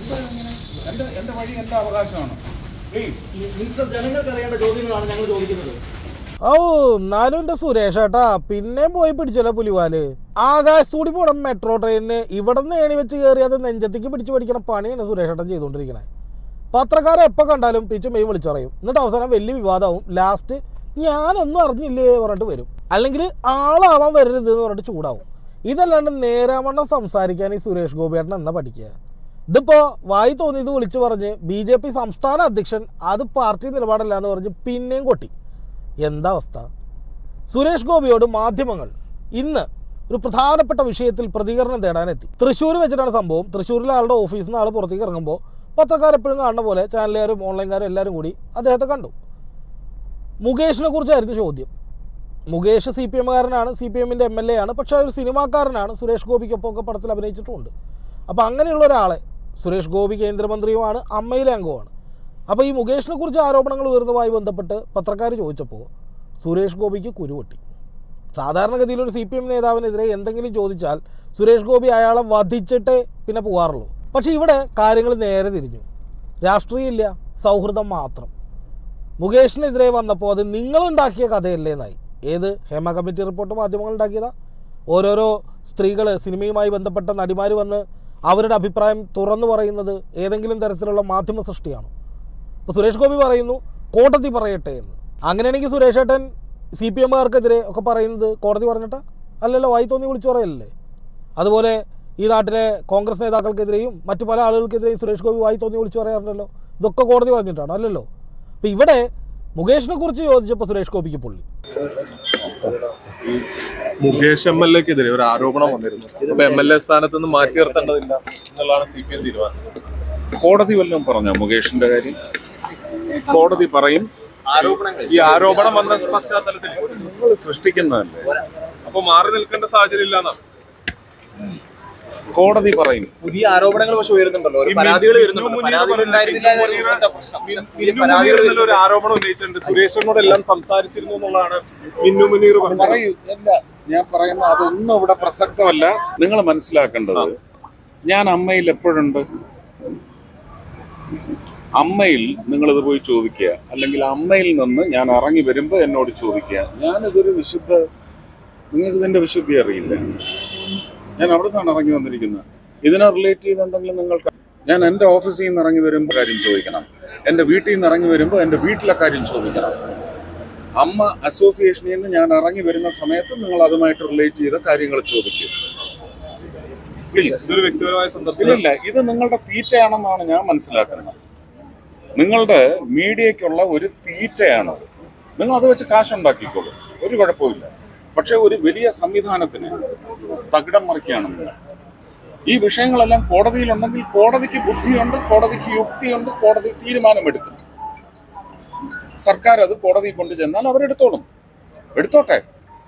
എന്റെ വഴി എന്റെ അവകാശമാണ്. ജനങ്ങൾക്ക് അറിയേണ്ട ചോദ്യങ്ങളാണ് ഞങ്ങൾ ചോദിക്കുന്നത്. ഓ എന്നാലും എന്റെ സുരേഷ് ഏട്ടാ പിന്നെയും പോയി പിടിച്ചല്ലോ പുലിവാല്. ആകാശത്തൂടി പോണം മെട്രോ ട്രെയിനിന് ഇവിടെ നിന്ന് ഏണി വെച്ച് കയറി അത് നെഞ്ചത്തേക്ക് പിടിച്ച് പഠിക്കണ പണിയാണ് സുരേഷ് ഏട്ടൻ ചെയ്തുകൊണ്ടിരിക്കണേ. പത്രക്കാരെ എപ്പോൾ കണ്ടാലും പിച്ചും മെയും വിളിച്ചു പറയും. എന്നിട്ട് അവസാനം വലിയ വിവാദമാവും. ലാസ്റ്റ് ഞാനൊന്നും അറിഞ്ഞില്ലേ പറഞ്ഞിട്ട് വരും. അല്ലെങ്കിൽ ആളാവാൻ വരരുത് എന്ന് പറഞ്ഞിട്ട് ചൂടാവും. ഇതല്ലാണ്ട് നേരാവണ്ണം സംസാരിക്കാൻ ഈ സുരേഷ് ഗോപിയേട്ടൻ എന്നാ പഠിക്കുക? ഇതിപ്പോൾ വായി തോന്നിയത് വിളിച്ചു പറഞ്ഞ് BJP സംസ്ഥാന അധ്യക്ഷൻ അത് പാർട്ടി നിലപാടല്ല എന്ന് പറഞ്ഞ് പിന്നെയും കൊട്ടി. എന്താ അവസ്ഥ? സുരേഷ് ഗോപിയോട് മാധ്യമങ്ങൾ ഇന്ന് ഒരു പ്രധാനപ്പെട്ട വിഷയത്തിൽ പ്രതികരണം തേടാനെത്തി. തൃശ്ശൂർ വെച്ചിട്ടാണ് സംഭവം. തൃശ്ശൂരിലെ ആളുടെ ഓഫീസിൽ നിന്ന് ആൾ പുറത്തേക്ക് ഇറങ്ങുമ്പോൾ പത്രക്കാരെപ്പോഴും കാണുന്ന പോലെ ചാനലുകാരും ഓൺലൈൻകാരും എല്ലാവരും കൂടി അദ്ദേഹത്തെ കണ്ടു. മുകേഷിനെ കുറിച്ചായിരുന്നു ചോദ്യം. മുകേഷ് CPM-കാരനാണ്, CPM-ൻ്റെ MLA ആണ്. പക്ഷേ ഒരു സിനിമാക്കാരനാണ്. സുരേഷ് ഗോപിക്കൊപ്പം ഒക്കെ പടത്തിൽ അഭിനയിച്ചിട്ടുമുണ്ട്. അപ്പോൾ അങ്ങനെയുള്ള ഒരാളെ, സുരേഷ് ഗോപി കേന്ദ്രമന്ത്രിയുമാണ്, അമ്മയിലെ അംഗവുമാണ്. അപ്പോൾ ഈ മുകേഷിനെ കുറിച്ച് ആരോപണങ്ങൾ ഉയർന്നതുമായി ബന്ധപ്പെട്ട് പത്രക്കാർ ചോദിച്ചപ്പോൾ സുരേഷ് ഗോപിക്ക് കുരുപൊട്ടി. സാധാരണഗതിയിൽ ഒരു CPM നേതാവിനെതിരെ എന്തെങ്കിലും ചോദിച്ചാൽ സുരേഷ് ഗോപി അയാളെ വധിച്ചിട്ടേ പിന്നെ പോകാറുള്ളൂ. പക്ഷേ ഇവിടെ കാര്യങ്ങൾ നേരെ തിരിഞ്ഞു. രാഷ്ട്രീയമില്ല, സൗഹൃദം മാത്രം. മുകേഷിനെതിരെ വന്നപ്പോൾ അത് നിങ്ങളുണ്ടാക്കിയ കഥയല്ലേ എന്നായി. ഏത് ഹേമ കമ്മിറ്റി റിപ്പോർട്ട് മാധ്യമങ്ങൾ ഉണ്ടാക്കിയതാ? ഓരോരോ സ്ത്രീകൾ, സിനിമയുമായി ബന്ധപ്പെട്ട നടിമാർ വന്ന് അവരുടെ അഭിപ്രായം തുറന്നു പറയുന്നത് ഏതെങ്കിലും തരത്തിലുള്ള മാധ്യമ സൃഷ്ടിയാണോ? അപ്പോൾ സുരേഷ് ഗോപി പറയുന്നു കോടതി പറയട്ടെ എന്ന്. അങ്ങനെയാണെങ്കിൽ സുരേഷ് ഏട്ടൻ CPM-കാർക്കെതിരെ ഒക്കെ പറയുന്നത് കോടതി പറഞ്ഞിട്ടാ? അല്ലല്ലോ, വായി തോന്നി വിളിച്ചു പറയല്ലേ. അതുപോലെ ഈ നാട്ടിലെ കോൺഗ്രസ് നേതാക്കൾക്കെതിരെയും മറ്റു പല ആളുകൾക്കെതിരെയും സുരേഷ് ഗോപി വായി തോന്നി വിളിച്ചു പറയാറുണ്ടല്ലോ. ഇതൊക്കെ കോടതി പറഞ്ഞിട്ടാണ്? അല്ലല്ലോ. അപ്പോൾ ഇവിടെ മുകേഷിനെ കുറിച്ച് ചോദിച്ചപ്പോൾ സുരേഷ് ഗോപിക്ക് പൊള്ളി. മുകേഷ് MLA-ക്കെതിരെ ഒരു ആരോപണം വന്നിരുന്നു. അപ്പൊ MLA സ്ഥാനത്ത് നിന്ന് മാറ്റി നിർത്തേണ്ടതില്ല എന്നുള്ളതാണ് CPM തീരുമാനം. കോടതി വല്ലതും പറഞ്ഞോ മുകേഷിന്റെ കാര്യം? കോടതി പറയും. ഈ ആരോപണം വന്ന പശ്ചാത്തലത്തിൽ നിങ്ങൾ സൃഷ്ടിക്കുന്നതല്ലേ. അപ്പൊ മാറി നിൽക്കേണ്ട സാഹചര്യം ഇല്ലാന്നാണ് കോടതി പറയും. പുതിയ ആരോപണങ്ങൾ പക്ഷെ ഉയരുന്നുണ്ടല്ലോ, പരാതികൾ ഒരു ആരോപണം ഉന്നയിച്ചിട്ടുണ്ട്. സുരേഷിനോട് എല്ലാം സംസാരിച്ചിരുന്നു എന്നുള്ളതാണ് മിന്നു മുനീർ പറയൂ. അല്ല, ഞാൻ പറയുന്ന അതൊന്നും ഇവിടെ പ്രസക്തമല്ല. നിങ്ങൾ മനസ്സിലാക്കേണ്ടത്, ഞാൻ അമ്മയിൽ എപ്പോഴുണ്ട്. അമ്മയിൽ നിങ്ങളിത് പോയി ചോദിക്കുക, അല്ലെങ്കിൽ അമ്മയിൽ നിന്ന് ഞാൻ ഇറങ്ങി വരുമ്പോൾ എന്നോട് ചോദിക്കുക. ഞാനിതൊരു വിശുദ്ധ, നിങ്ങൾക്ക് ഇതിൻ്റെ വിശുദ്ധി അറിയില്ല. ഞാൻ അവിടെ നിന്നാണ് ഇറങ്ങി വന്നിരിക്കുന്നത്. ഇതിനെ റിലേറ്റ് ചെയ്ത് എന്തെങ്കിലും നിങ്ങൾക്ക്, ഞാൻ എൻ്റെ ഓഫീസിൽ നിന്ന് ഇറങ്ങി വരുമ്പോൾ കാര്യം ചോദിക്കണം, എൻ്റെ വീട്ടിൽ നിന്ന് ഇറങ്ങി വരുമ്പോൾ എൻ്റെ വീട്ടിലെ കാര്യം ചോദിക്കണം. അമ്മ അസോസിയേഷനിൽ നിന്ന് ഞാൻ ഇറങ്ങി വരുന്ന സമയത്ത് നിങ്ങൾ അതുമായിട്ട് റിലേറ്റ് ചെയ്ത കാര്യങ്ങൾ ചോദിക്കും പ്ലീസ്. ഇതൊരു വ്യക്തിപരമായ സന്ദർഭം ഇല്ല, ഇത് നിങ്ങളുടെ തീറ്റയാണെന്നാണ് ഞാൻ മനസ്സിലാക്കുന്നത്. നിങ്ങളുടെ മീഡിയയ്ക്കുള്ള ഒരു തീറ്റയാണ്. നിങ്ങൾ അത് വെച്ച് കാശുണ്ടാക്കിക്കോളൂ, ഒരു കുഴപ്പമില്ല. പക്ഷെ ഒരു വലിയ സംവിധാനത്തിന് തകിടം മറിക്കുകയാണ് നിങ്ങൾ. ഈ വിഷയങ്ങളെല്ലാം കോടതിയിലുണ്ടെങ്കിൽ കോടതിക്ക് ബുദ്ധിയുണ്ട്, കോടതിക്ക് യുക്തിയുണ്ട്, കോടതി തീരുമാനമെടുക്കും. സർക്കാർ അത് കോടതി കൊണ്ടു ചെന്നാൽ അവരെടുത്തോളും, എടുത്തോട്ടെ.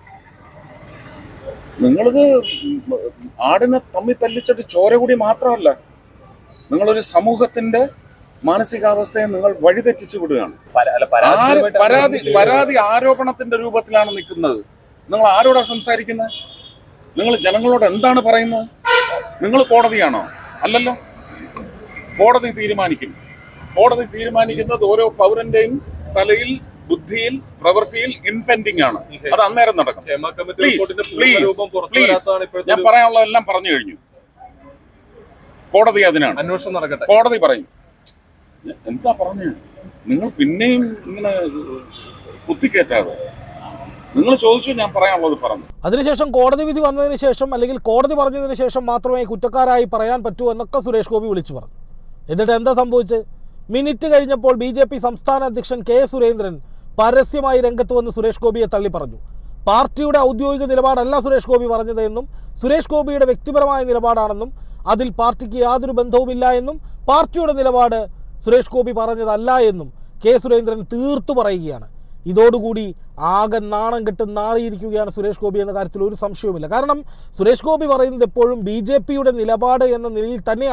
നിങ്ങളിത് ആടിനെ തമ്മിൽ തല്ലിച്ചിട്ട് ചോര കൂടി മാത്രമല്ല, നിങ്ങളൊരു സമൂഹത്തിന്റെ മാനസികാവസ്ഥയെ നിങ്ങൾ വഴിതെറ്റിച്ചു വിടുകയാണ്. പരാതി ആരോപണത്തിന്റെ രൂപത്തിലാണ് നിൽക്കുന്നത്. നിങ്ങൾ ആരോടാ സംസാരിക്കുന്നത്? നിങ്ങൾ ജനങ്ങളോട് എന്താണ് പറയുന്നത്? നിങ്ങൾ കോടതിയാണോ? അല്ലല്ലോ. കോടതി തീരുമാനിക്കും. കോടതി തീരുമാനിക്കുന്നത് ഓരോ പൗരന്റെയും തലയിൽ, ബുദ്ധിയിൽ, പ്രവൃത്തിയിൽ ഇൻപെൻഡിങ് ആണ്. അത് അന്നേരം നടക്കും. ഞാൻ പറയാനുള്ളതെല്ലാം പറഞ്ഞു കഴിഞ്ഞു. കോടതി അതിനാണ്. അന്വേഷണം നടക്കട്ടെ. കോടതി പറയും. എന്താ പറഞ്ഞത്? നിങ്ങൾ പിന്നെയും ഇങ്ങനെ കുത്തിക്കേറ്റാതെ നിങ്ങൾ ചോദിച്ചു, ഞാൻ പറയാനുള്ളത് പറഞ്ഞു. അതിനുശേഷം കോടതി വിധി വന്നതിന് ശേഷം, അല്ലെങ്കിൽ കോടതി പറഞ്ഞതിന് ശേഷം മാത്രമേ കുറ്റക്കാരായി പറയാൻ പറ്റൂ എന്നൊക്കെ സുരേഷ് ഗോപി വിളിച്ചു പറഞ്ഞു. എന്നിട്ട് എന്താ സംഭവിച്ചത്? മിനിറ്റ് കഴിഞ്ഞപ്പോൾ BJP സംസ്ഥാന അധ്യക്ഷൻ K. സുരേന്ദ്രൻ പരസ്യമായി രംഗത്ത് വന്ന് സുരേഷ് ഗോപിയെ തള്ളി പറഞ്ഞു. പാർട്ടിയുടെ ഔദ്യോഗിക നിലപാടല്ല സുരേഷ് ഗോപി പറഞ്ഞതെന്നും സുരേഷ് ഗോപിയുടെ വ്യക്തിപരമായ നിലപാടാണെന്നും അതിൽ പാർട്ടിക്ക് യാതൊരു ബന്ധവുമില്ല എന്നും പാർട്ടിയുടെ നിലപാട് സുരേഷ് ഗോപി പറഞ്ഞതല്ല എന്നും K. സുരേന്ദ്രൻ തീർത്തു പറയുകയാണ്. ഇതോടുകൂടി ആകെ നാണം കെട്ട് നാറിയിരിക്കുകയാണ് സുരേഷ് ഗോപി എന്ന കാര്യത്തിൽ ഒരു സംശയവുമില്ല. കാരണം സുരേഷ് ഗോപി പറയുന്നത് എപ്പോഴും BJPയുടെ നിലപാട് എന്ന നിലയിൽ തന്നെയാണ്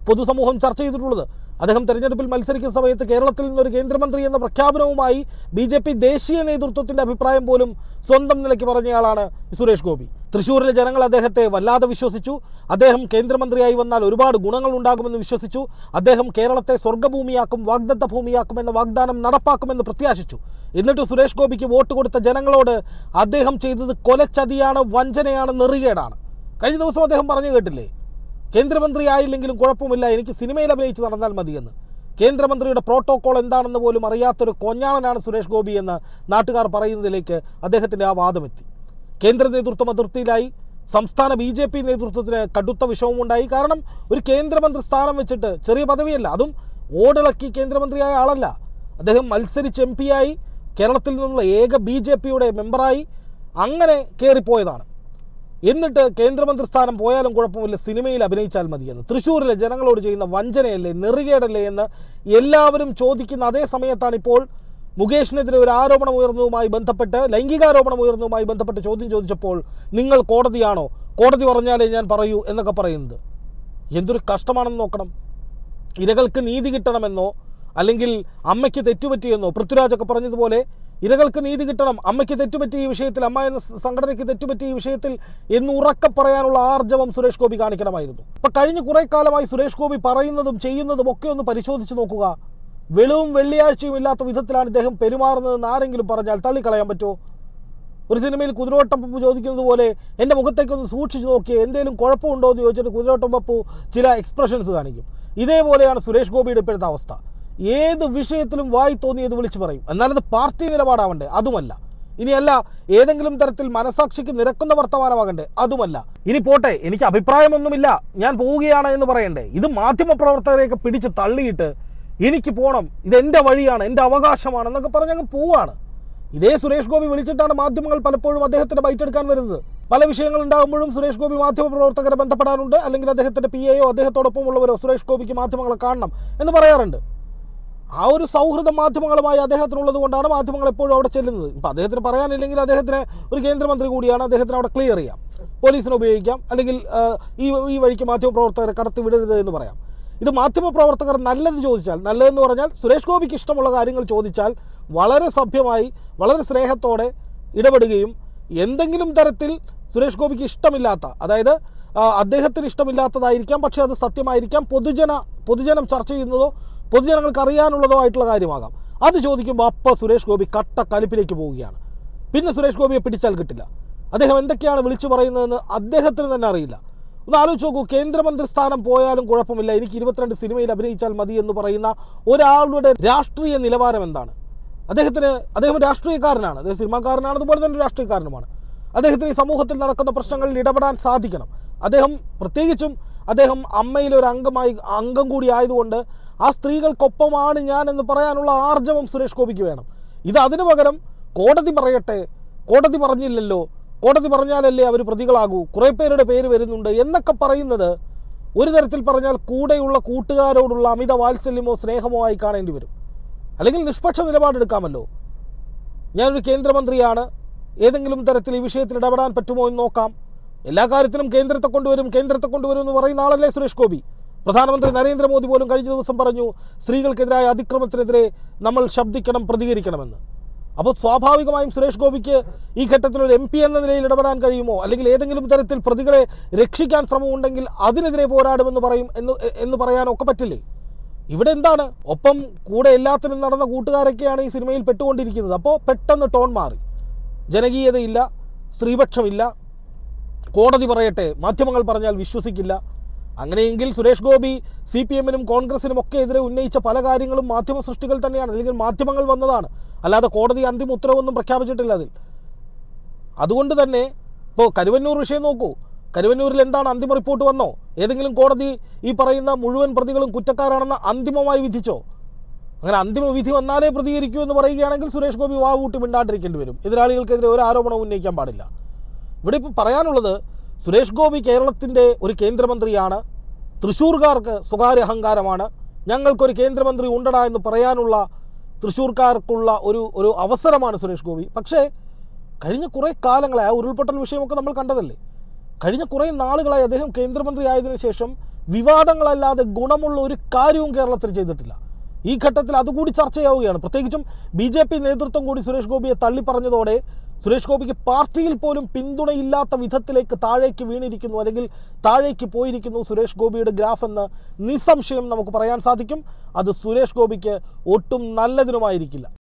പൊതുസമൂഹം ചർച്ച ചെയ്തിട്ടുള്ളത്. അദ്ദേഹം തെരഞ്ഞെടുപ്പിൽ മത്സരിക്കുന്ന സമയത്ത് കേരളത്തിൽ നിന്നൊരു കേന്ദ്രമന്ത്രി എന്ന പ്രഖ്യാപനവുമായി BJP ദേശീയ നേതൃത്വത്തിൻ്റെ അഭിപ്രായം പോലും സ്വന്തം നിലയ്ക്ക് പറഞ്ഞയാളാണ് സുരേഷ് ഗോപി. തൃശ്ശൂരിലെ ജനങ്ങൾ അദ്ദേഹത്തെ വല്ലാതെ വിശ്വസിച്ചു. അദ്ദേഹം കേന്ദ്രമന്ത്രിയായി വന്നാൽ ഒരുപാട് ഗുണങ്ങൾ ഉണ്ടാകുമെന്ന് വിശ്വസിച്ചു. അദ്ദേഹം കേരളത്തെ സ്വർഗ്ഗഭൂമിയാക്കും, വാഗ്ദത്ത ഭൂമിയാക്കുമെന്ന വാഗ്ദാനം നടപ്പാക്കുമെന്ന് പ്രത്യാശിച്ചു. എന്നിട്ട് സുരേഷ് ഗോപിക്ക് വോട്ട് കൊടുത്ത ജനങ്ങളോട് അദ്ദേഹം ചെയ്തത് കൊലച്ചതിയാണ്, വഞ്ചനയാണ്, നെറികേടാണ്. കഴിഞ്ഞ ദിവസം അദ്ദേഹം പറഞ്ഞു കേട്ടില്ലേ, കേന്ദ്രമന്ത്രി ആയില്ലെങ്കിലും കുഴപ്പമില്ല, എനിക്ക് സിനിമയിൽ അഭിനയിച്ച് നടന്നാൽ മതിയെന്ന്. കേന്ദ്രമന്ത്രിയുടെ പ്രോട്ടോകോൾ എന്താണെന്ന് പോലും അറിയാത്തൊരു കൊഞ്ഞാണനാണ് സുരേഷ് ഗോപി എന്ന് നാട്ടുകാർ പറയുന്നതിലേക്ക് അദ്ദേഹത്തിൻ്റെ ആ വാദമെത്തി. കേന്ദ്ര നേതൃത്വം അതിർത്തിയിലായി. സംസ്ഥാന BJP നേതൃത്വത്തിന് കടുത്ത വിഷമമുണ്ടായി. കാരണം ഒരു കേന്ദ്രമന്ത്രി സ്ഥാനം വെച്ചിട്ട്, ചെറിയ പദവിയല്ല, അതും ഓടിളക്കി കേന്ദ്രമന്ത്രിയായ ആളല്ല, അദ്ദേഹം മത്സരിച്ച് MP ആയി, കേരളത്തിൽ നിന്നുള്ള ഏക BJPയുടെ മെമ്പറായി അങ്ങനെ കയറിപ്പോയതാണ്. എന്നിട്ട് കേന്ദ്രമന്ത്രി സ്ഥാനം പോയാലും കുഴപ്പമില്ല, സിനിമയിൽ അഭിനയിച്ചാൽ മതിയെന്ന്. തൃശ്ശൂരിലെ ജനങ്ങളോട് ചെയ്യുന്ന വഞ്ചനയല്ലേ, നെറികേടല്ലേ എന്ന് എല്ലാവരും ചോദിക്കുന്ന അതേ സമയത്താണ് ഇപ്പോൾ മുകേഷിനെതിരെ ഒരു ആരോപണം ഉയർന്നതുമായി ബന്ധപ്പെട്ട്, ലൈംഗികാരോപണം ഉയർന്നതുമായി ബന്ധപ്പെട്ട് ചോദ്യം ചോദിച്ചപ്പോൾ നിങ്ങൾ കോടതിയാണോ, കോടതി പറഞ്ഞാലേ ഞാൻ പറയൂ എന്നൊക്കെ പറയുന്നത്. എന്തൊരു കഷ്ടമാണെന്ന് നോക്കണം. ഇരകൾക്ക് നീതി കിട്ടണമെന്നോ അല്ലെങ്കിൽ അമ്മയ്ക്ക് തെറ്റുപറ്റിയെന്നോ പൃഥ്വിരാജൊക്കെ പറഞ്ഞതുപോലെ ഇരകൾക്ക് നീതി കിട്ടണം, അമ്മയ്ക്ക് തെറ്റുപറ്റിയ ഈ വിഷയത്തിൽ, അമ്മ എന്ന സംഘടനയ്ക്ക് തെറ്റുപറ്റിയ ഈ വിഷയത്തിൽ എന്ന് ഉറക്കെ പറയാനുള്ള ആർജവം സുരേഷ് ഗോപി കാണിക്കണമായിരുന്നു. അപ്പം കഴിഞ്ഞ കുറേ കാലമായി സുരേഷ് ഗോപി പറയുന്നതും ചെയ്യുന്നതും ഒക്കെ ഒന്ന് പരിശോധിച്ച് നോക്കുക. വെളിവും വെള്ളിയാഴ്ചയും ഇല്ലാത്ത വിധത്തിലാണ് ഇദ്ദേഹം പെരുമാറുന്നതെന്ന് ആരെങ്കിലും പറഞ്ഞാൽ തള്ളിക്കളയാൻ പറ്റുമോ? ഒരു സിനിമയിൽ കുതിരോട്ടം പപ്പു ചോദിക്കുന്നത് പോലെ എൻ്റെ മുഖത്തേക്കൊന്ന് സൂക്ഷിച്ച് നോക്കിയേ, എന്തെങ്കിലും കുഴപ്പമുണ്ടോ എന്ന് ചോദിച്ചിട്ട് കുതിരോട്ടം പപ്പു ചില എക്സ്പ്രഷൻസ് കാണിക്കും. ഇതേപോലെയാണ് സുരേഷ് ഗോപിയുടെ ഇപ്പോഴത്തെ അവസ്ഥ. ഏത് വിഷയത്തിലും വായി തോന്നിയത് വിളിച്ചു പറയും. എന്നാലത് പാർട്ടി നിലപാടാവണ്ടേ? അതുമല്ല. ഇനിയല്ല ഏതെങ്കിലും തരത്തിൽ മനസാക്ഷിക്ക് നിരക്കുന്ന വർത്തമാനമാകണ്ടേ? അതുമല്ല. ഇനി പോട്ടെ, എനിക്ക് അഭിപ്രായമൊന്നുമില്ല, ഞാൻ പോവുകയാണ് എന്ന് പറയണ്ടേ? ഇത് മാധ്യമപ്രവർത്തകരെയൊക്കെ പിടിച്ച് തള്ളിയിട്ട് എനിക്ക് പോകണം, ഇതെൻ്റെ വഴിയാണ്, എൻ്റെ അവകാശമാണ് എന്നൊക്കെ പറഞ്ഞ് അങ്ങ് പോവുകയാണ്. ഇതേ സുരേഷ് ഗോപി വിളിച്ചിട്ടാണ് മാധ്യമങ്ങൾ പലപ്പോഴും അദ്ദേഹത്തിൻ്റെ ബൈറ്റ് എടുക്കാൻ വരുന്നത്. പല വിഷയങ്ങൾ ഉണ്ടാകുമ്പോഴും സുരേഷ് ഗോപി മാധ്യമപ്രവർത്തകരെ ബന്ധപ്പെടാറുണ്ട്, അല്ലെങ്കിൽ അദ്ദേഹത്തിൻ്റെ PAയോ അദ്ദേഹത്തോടൊപ്പം ഉള്ളവരോ സുരേഷ് ഗോപിക്ക് മാധ്യമങ്ങളെ കാണണം എന്ന് പറയാറുണ്ട്. ആ ഒരു സൗഹൃദം മാധ്യമങ്ങളുമായി അദ്ദേഹത്തിനുള്ളത് കൊണ്ടാണ് മാധ്യമങ്ങൾ എപ്പോഴും അവിടെ ചെല്ലുന്നത്. ഇപ്പം അദ്ദേഹത്തിന് പറയാനില്ലെങ്കിൽ അദ്ദേഹത്തിന് ഒരു കേന്ദ്രമന്ത്രി കൂടിയാണ്, അദ്ദേഹത്തിന് അവിടെ ക്ലിയർ ചെയ്യാം, പോലീസിനെ ഉപയോഗിക്കാം, അല്ലെങ്കിൽ ഈ വഴിക്ക് മാധ്യമപ്രവർത്തകരെ കടത്തി വിടരുത് എന്ന് പറയാം. ഇത് മാധ്യമപ്രവർത്തകർ നല്ലത് ചോദിച്ചാൽ, നല്ലതെന്ന് പറഞ്ഞാൽ സുരേഷ് ഗോപിക്ക് ഇഷ്ടമുള്ള കാര്യങ്ങൾ ചോദിച്ചാൽ വളരെ സഭ്യമായി, വളരെ സ്നേഹത്തോടെ ഇടപെടുകയും എന്തെങ്കിലും തരത്തിൽ സുരേഷ് ഗോപിക്ക് ഇഷ്ടമില്ലാത്ത, അതായത് അദ്ദേഹത്തിന് ഇഷ്ടമില്ലാത്തതായിരിക്കാം, പക്ഷേ അത് സത്യമായിരിക്കാം, പൊതുജനം ചർച്ച ചെയ്യുന്നതോ പൊതുജനങ്ങൾക്ക് അറിയാനുള്ളതോ ആയിട്ടുള്ള കാര്യമാകാം, അത് ചോദിക്കുമ്പോൾ അപ്പോൾ സുരേഷ് ഗോപി കട്ട കലിപ്പിലേക്ക് പോവുകയാണ്. പിന്നെ സുരേഷ് ഗോപിയെ പിടിച്ചാൽ കിട്ടില്ല. അദ്ദേഹം എന്തൊക്കെയാണ് വിളിച്ചു പറയുന്നതെന്ന് അദ്ദേഹത്തിന് തന്നെ അറിയില്ല. ഒന്ന് ആലോചിച്ച് നോക്കൂ, കേന്ദ്രമന്ത്രി സ്ഥാനം പോയാലും കുഴപ്പമില്ല, എനിക്ക് 22 സിനിമയിൽ അഭിനയിച്ചാൽ മതി എന്ന് പറയുന്ന ഒരാളുടെ രാഷ്ട്രീയ നിലവാരം എന്താണ്? അദ്ദേഹം രാഷ്ട്രീയക്കാരനാണ്, അദ്ദേഹം സിനിമാക്കാരനാണ്, അതുപോലെ തന്നെ രാഷ്ട്രീയക്കാരനുമാണ്. അദ്ദേഹത്തിന് ഈ സമൂഹത്തിൽ നടക്കുന്ന പ്രശ്നങ്ങളിൽ ഇടപെടാൻ സാധിക്കണം. പ്രത്യേകിച്ചും അദ്ദേഹം അമ്മയിലൊരു അംഗം കൂടി ആയതുകൊണ്ട് ആ സ്ത്രീകൾക്കൊപ്പമാണ് ഞാൻ എന്ന് പറയാനുള്ള ആർജവം സുരേഷ് ഗോപിക്ക് വേണം. ഇത് അതിനു പകരം കോടതി പറയട്ടെ, കോടതി പറഞ്ഞില്ലല്ലോ, കോടതി പറഞ്ഞാലല്ലേ അവർ പ്രതികളാകൂ, കുറേ പേരുടെ പേര് വരുന്നുണ്ട് എന്നൊക്കെ പറയുന്നത് ഒരു തരത്തിൽ പറഞ്ഞാൽ കൂടെയുള്ള കൂട്ടുകാരോടുള്ള അമിത വാത്സല്യമോ സ്നേഹമോ ആയി കാണേണ്ടി വരും. അല്ലെങ്കിൽ നിഷ്പക്ഷ നിലപാടെടുക്കാമല്ലോ. ഞാനൊരു കേന്ദ്രമന്ത്രിയാണ്, ഏതെങ്കിലും തരത്തിൽ ഈ വിഷയത്തിൽ ഇടപെടാൻ പറ്റുമോ എന്ന് നോക്കാം. എല്ലാ കാര്യത്തിലും കേന്ദ്രത്തെ കൊണ്ടുവരും എന്ന് പറയുന്ന ആളല്ലേ സുരേഷ് ഗോപി. പ്രധാനമന്ത്രി നരേന്ദ്രമോദി പോലും കഴിഞ്ഞ ദിവസം പറഞ്ഞു, സ്ത്രീകൾക്കെതിരായ അതിക്രമത്തിനെതിരെ നമ്മൾ ശബ്ദിക്കണം, പ്രതികരിക്കണമെന്ന്. അപ്പോൾ സ്വാഭാവികമായും സുരേഷ് ഗോപിക്ക് ഈ ഘട്ടത്തിൽ ഒരു MP എന്ന നിലയിൽ ഇടപെടാൻ കഴിയുമോ? അല്ലെങ്കിൽ ഏതെങ്കിലും തരത്തിൽ പ്രതികളെ രക്ഷിക്കാൻ ശ്രമമുണ്ടെങ്കിൽ അതിനെതിരെ പോരാടുമെന്ന് എന്ന് പറയാനൊക്കെ പറ്റില്ലേ? ഇവിടെ എന്താണ്, ഒപ്പം കൂടെ എല്ലാത്തിനും നടന്ന കൂട്ടുകാരൊക്കെയാണ് ഈ സിനിമയിൽ പെട്ടുകൊണ്ടിരിക്കുന്നത്. അപ്പോൾ പെട്ടെന്ന് ടോൺ മാറി, ജനകീയതയില്ല, സ്ത്രീപക്ഷമില്ല, കോടതി പറയട്ടെ, മാധ്യമങ്ങൾ പറഞ്ഞാൽ വിശ്വസിക്കില്ല. അങ്ങനെയെങ്കിൽ സുരേഷ് ഗോപി CPM-നും കോൺഗ്രസിനും ഒക്കെ എതിരെ ഉന്നയിച്ച പല കാര്യങ്ങളും മാധ്യമ സൃഷ്ടികൾ തന്നെയാണ്, അല്ലെങ്കിൽ മാധ്യമങ്ങൾ വന്നതാണ്, അല്ലാതെ കോടതി അന്തിമ ഉത്തരവൊന്നും പ്രഖ്യാപിച്ചിട്ടില്ല അതിൽ. അതുകൊണ്ട് തന്നെ ഇപ്പോൾ കരുവന്നൂർ വിഷയം നോക്കൂ, കരുവന്നൂരിൽ എന്താണ് അന്തിമ റിപ്പോർട്ട് വന്നോ? ഏതെങ്കിലും കോടതി ഈ പറയുന്ന മുഴുവൻ പ്രതികളും കുറ്റക്കാരാണെന്ന് അന്തിമമായി വിധിച്ചോ? അങ്ങനെ അന്തിമ വിധി വന്നാലേ പ്രതികരിക്കൂ എന്ന് പറയുകയാണെങ്കിൽ സുരേഷ് ഗോപി വാവൂട്ടി മിണ്ടാണ്ടിരിക്കേണ്ടി വരും. എതിരാളികൾക്കെതിരെ ഒരു ആരോപണവും ഉന്നയിക്കാൻ പാടില്ല. ഇവിടെ ഇപ്പോൾ പറയാനുള്ളത്, സുരേഷ് ഗോപി കേരളത്തിൻ്റെ ഒരു കേന്ദ്രമന്ത്രിയാണ്, തൃശ്ശൂർക്കാർക്ക് സ്വകാര്യ അഹങ്കാരമാണ്, ഞങ്ങൾക്കൊരു കേന്ദ്രമന്ത്രി ഉണ്ടടാ എന്ന് പറയാനുള്ള തൃശ്ശൂർക്കാർക്കുള്ള ഒരു അവസരമാണ് സുരേഷ് ഗോപി. പക്ഷേ കഴിഞ്ഞ കുറേ കാലങ്ങളായി, ആ ഉരുൾപൊട്ടൽ വിഷയമൊക്കെ നമ്മൾ കണ്ടതല്ലേ, കഴിഞ്ഞ കുറേ നാളുകളായി അദ്ദേഹം കേന്ദ്രമന്ത്രി ആയതിനു ശേഷം വിവാദങ്ങളല്ലാതെ ഗുണമുള്ള ഒരു കാര്യവും കേരളത്തിൽ ചെയ്തിട്ടില്ല. ഈ ഘട്ടത്തിൽ അതുകൂടി ചർച്ചയാവുകയാണ്. പ്രത്യേകിച്ചും BJP നേതൃത്വം കൂടി സുരേഷ് ഗോപിയെ തള്ളിപ്പറഞ്ഞതോടെ സുരേഷ് ഗോപിക്ക് പാർട്ടിയിൽ പോലും പിന്തുണയില്ലാത്ത വിധത്തിലേക്ക് താഴേക്ക് വീണിരിക്കുന്നു, അല്ലെങ്കിൽ താഴേക്ക് പോയിരിക്കുന്നു സുരേഷ് ഗോപിയുടെ ഗ്രാഫ് എന്ന് നിസ്സംശയം നമുക്ക് പറയാൻ സാധിക്കും. അത് സുരേഷ് ഗോപിക്ക് ഒട്ടും നല്ലതിനുമായിരിക്കില്ല.